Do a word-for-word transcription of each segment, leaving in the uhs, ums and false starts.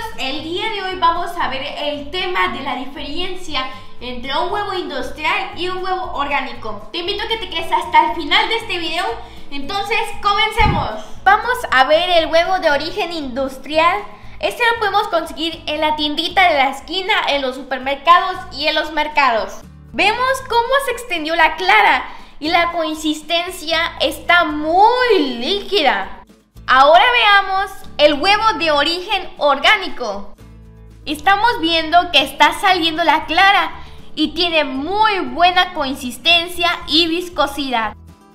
el día de hoy vamos a ver el tema de la diferencia entre un huevo industrial y un huevo orgánico. Te invito a que te quedes hasta el final de este video, entonces comencemos. Vamos a ver el huevo de origen industrial. Este lo podemos conseguir en la tiendita de la esquina, en los supermercados y en los mercados. Vemos cómo se extendió la clara y la consistencia está muy líquida. Ahora veamos el huevo de origen orgánico. Estamos viendo que está saliendo la clara y tiene muy buena consistencia y viscosidad.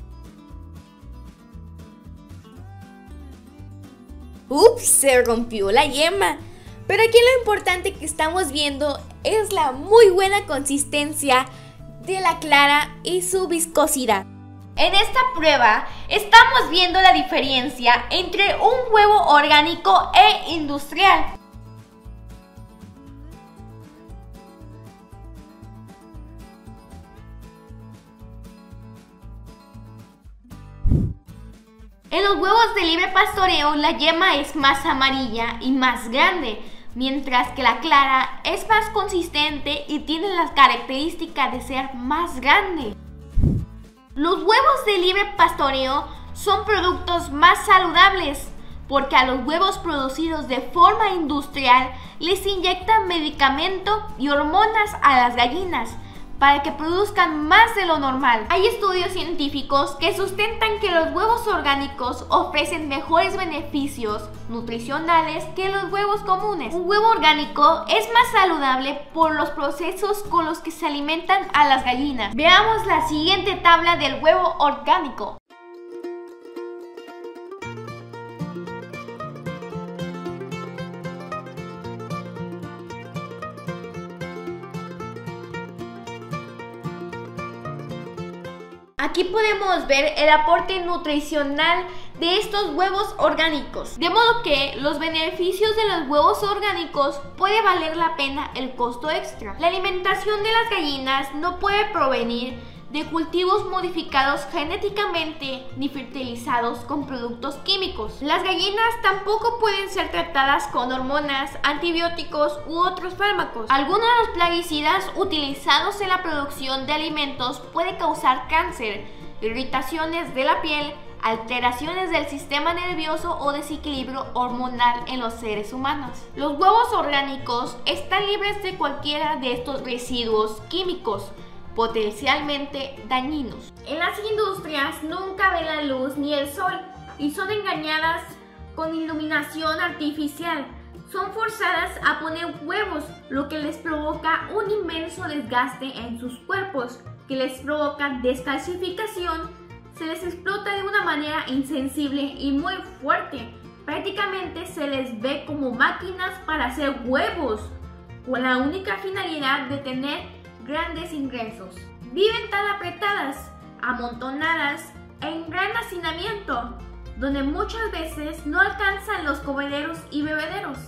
Ups, se rompió la yema. Pero aquí lo importante que estamos viendo es la muy buena consistencia de la clara y su viscosidad. En esta prueba estamos viendo la diferencia entre un huevo orgánico e industrial. En los huevos de libre pastoreo la yema es más amarilla y más grande, mientras que la clara es más consistente y tiene las características de ser más grande. Los huevos de libre pastoreo son productos más saludables porque a los huevos producidos de forma industrial les inyectan medicamento y hormonas a las gallinas para que produzcan más de lo normal. Hay estudios científicos que sustentan que los huevos orgánicos ofrecen mejores beneficios nutricionales que los huevos comunes. Un huevo orgánico es más saludable por los procesos con los que se alimentan a las gallinas. Veamos la siguiente tabla del huevo orgánico. Aquí podemos ver el aporte nutricional de estos huevos orgánicos. De modo que los beneficios de los huevos orgánicos puede valer la pena el costo extra. La alimentación de las gallinas no puede provenir de cultivos modificados genéticamente ni fertilizados con productos químicos. Las gallinas tampoco pueden ser tratadas con hormonas, antibióticos u otros fármacos. Algunos de los plaguicidas utilizados en la producción de alimentos pueden causar cáncer, irritaciones de la piel, alteraciones del sistema nervioso o desequilibrio hormonal en los seres humanos. Los huevos orgánicos están libres de cualquiera de estos residuos químicos potencialmente dañinos. En las industrias nunca ven la luz ni el sol y son engañadas con iluminación artificial. Son forzadas a poner huevos, lo que les provoca un inmenso desgaste en sus cuerpos, que les provoca descalcificación, se les explota de una manera insensible y muy fuerte. Prácticamente se les ve como máquinas para hacer huevos, con la única finalidad de tener grandes ingresos. Viven tan apretadas, amontonadas, en gran hacinamiento, donde muchas veces no alcanzan los comederos y bebederos.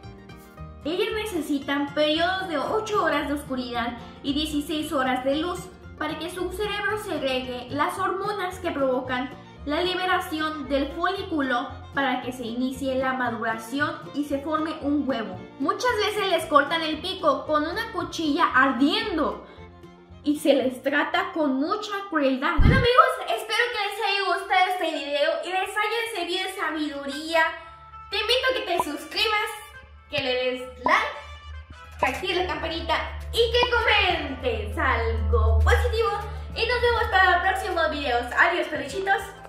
Ellas necesitan periodos de ocho horas de oscuridad y dieciséis horas de luz para que su cerebro segregue las hormonas que provocan la liberación del folículo para que se inicie la maduración y se forme un huevo. Muchas veces les cortan el pico con una cuchilla ardiendo y se les trata con mucha crueldad. Bueno amigos, espero que les haya gustado este video y les haya servido de sabiduría. Te invito a que te suscribas, que le des like, que actives la campanita y que comentes algo positivo. Y nos vemos para los próximos videos. Adiós peluchitos.